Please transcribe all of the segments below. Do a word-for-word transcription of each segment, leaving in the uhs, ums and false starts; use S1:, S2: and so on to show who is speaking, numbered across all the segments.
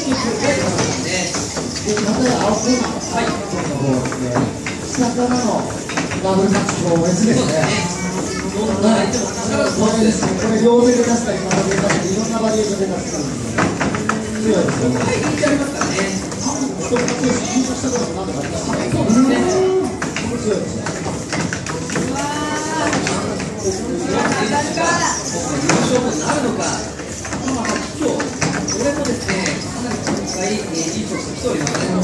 S1: 下からのダブルマッチ強烈ですね。これ両手で出したり片手で出したりいろんなバリエーションで出すから強いですよね。人が緊張したこともなんとかありますね。強いですね。優勝もなるのか。今日これもですね、かなり今回いい調子しておりますね。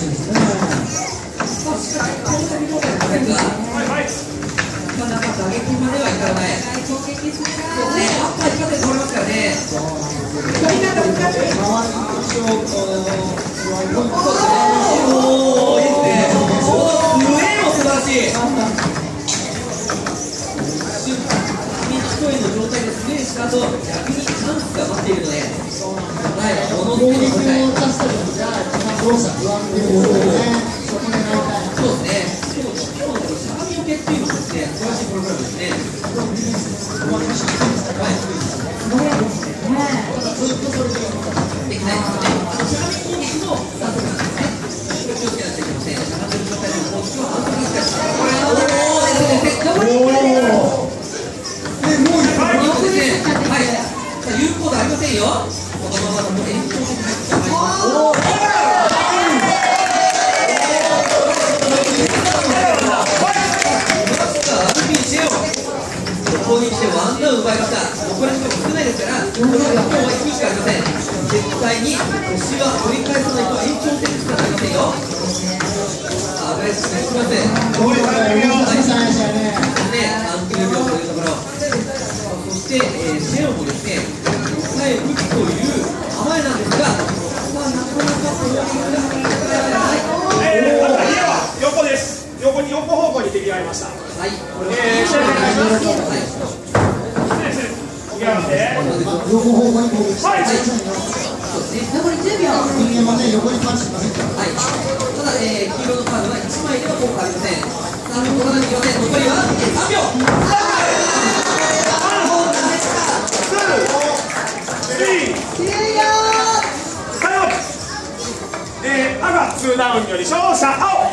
S1: しかし、この先どうなるかですが、なかなか打撃まではいかない。そうね、アッパー一発で取れますからね。取り方難しい。周りの後ろ、おー、いいですね。この上も素晴らしい。一人の状態でスレーした後、逆にチャンスが待っているので、はい、この攻撃を出したりとか、どうした不安定ですよね。そうですね。今日のしゃがみよけっていうのもですね、素晴らしいプログラムですね。ずっとそれでできないですよね。しゃがみ攻撃もなんとかですね。気をつけなきゃいけません。しゃがんでる状態でも攻撃はなんとかですから。これはおーですね。有効でありませんよ。このままだと延長戦に入ってしまいます。おお。ここに来てワンダウン奪いました。残り時間も少ないですから、これは今日は行くしかありません。絶対に腰は取り返さないと延長戦しかなりませんよ。あ、アグレッシブにします。ゴールからよんですね。アンキル秒というところ。そして、えー、シェロもですね、抑え打つという構えなんですが、まあ、なかなかこの
S2: 横です。横に横方向に敵がいました。はい。えー、シェロお願いします。はい。横方向に攻撃して。はい。そうですね。残りじゅうびょう。人間はね、横にパンチしませんから。はい。ただ、えー、黄色のカードはいちまいでは効果ありません。さんびょう取らなきゃいけません。残りはさんびょう。
S3: えー、赤ツーダウンより勝者青。